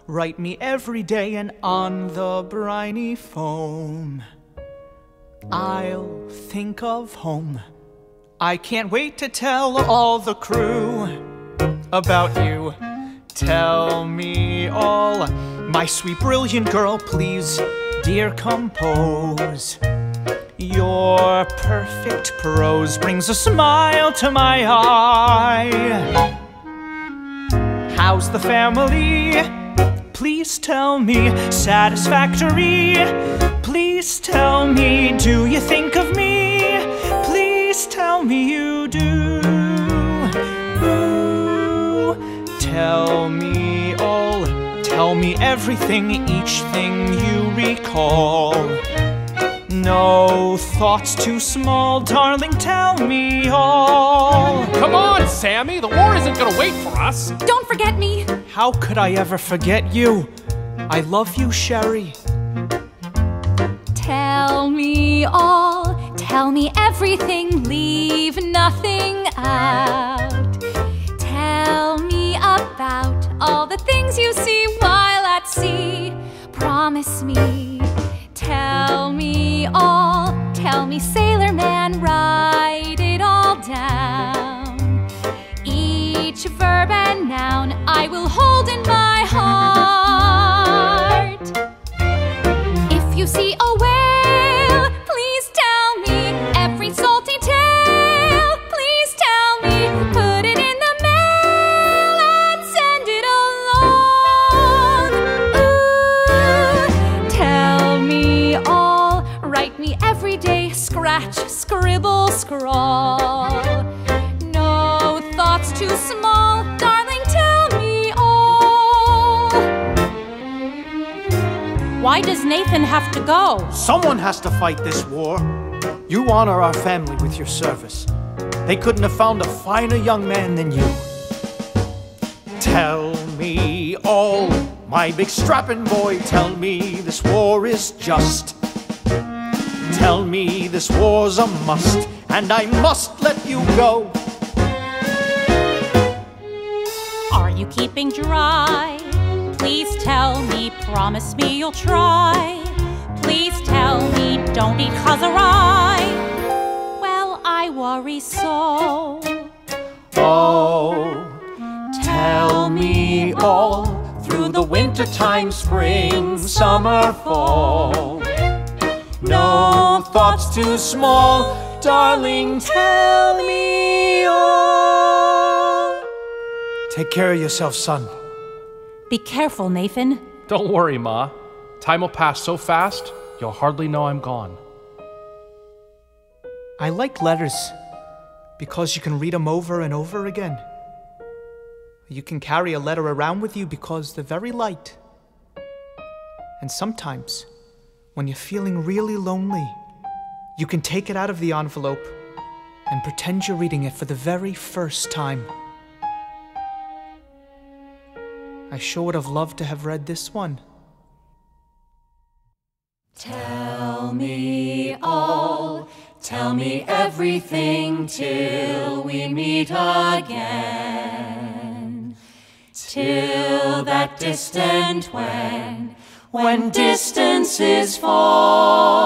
write me every day, and on the briny foam I'll think of home. I can't wait to tell all the crew about you. Tell me all, my sweet brilliant girl, please, dear, compose. Your perfect prose brings a smile to my eye. How's the family? Please tell me. Satisfactory? Please tell me. Do you think of me? Please tell me you do. Ooh. Tell me all. Tell me everything, each thing you recall. No thoughts too small, darling, tell me all. Come on, Sammy, the war isn't gonna wait for us. Don't forget me. How could I ever forget you? I love you, Sherry. Tell me all, tell me everything, leave nothing out. Tell me about all the things you see while at sea. Promise me. Tell me all, tell me, sailor man, write it all down. Each verb and noun I will hold in my heart. If you see a whale, please tell me. Every salty tale, please tell me. Put it in the mail and send it along. Ooh, tell me all, write me every day, scratch, scribble, scrawl. No thoughts too small, darling, tell me all. Why does Nathan have to go? Someone has to fight this war. You honor our family with your service. They couldn't have found a finer young man than you. Tell me all, my big strapping boy, tell me this war is just. Tell me this war's a must, and I must let you go. Are you keeping dry? Please tell me, promise me you'll try. Please tell me, don't eat chazarai. Well, I worry so. Oh, tell me all, through the winter time, spring, summer, fall. No thoughts too small, darling, tell me all. Take care of yourself, son. Be careful, Nathan. Don't worry, Ma. Time will pass so fast, you'll hardly know I'm gone. I like letters because you can read them over and over again. You can carry a letter around with you because they're very light. And sometimes, when you're feeling really lonely, you can take it out of the envelope and pretend you're reading it for the very first time. I sure would have loved to have read this one. Tell me all, tell me everything till we meet again. Till that distant when distances fall.